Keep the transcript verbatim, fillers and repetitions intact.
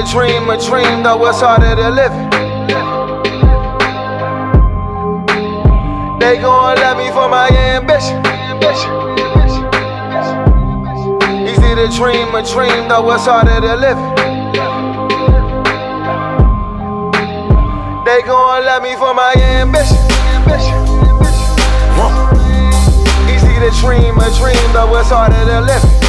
the dream, a dream, though it's harder to live it. They gon' love me for my ambition. Easy to dream, a dream, though it's harder to live it. They gon' love me for my ambition. Easy to dream, a dream, though it's harder to live it.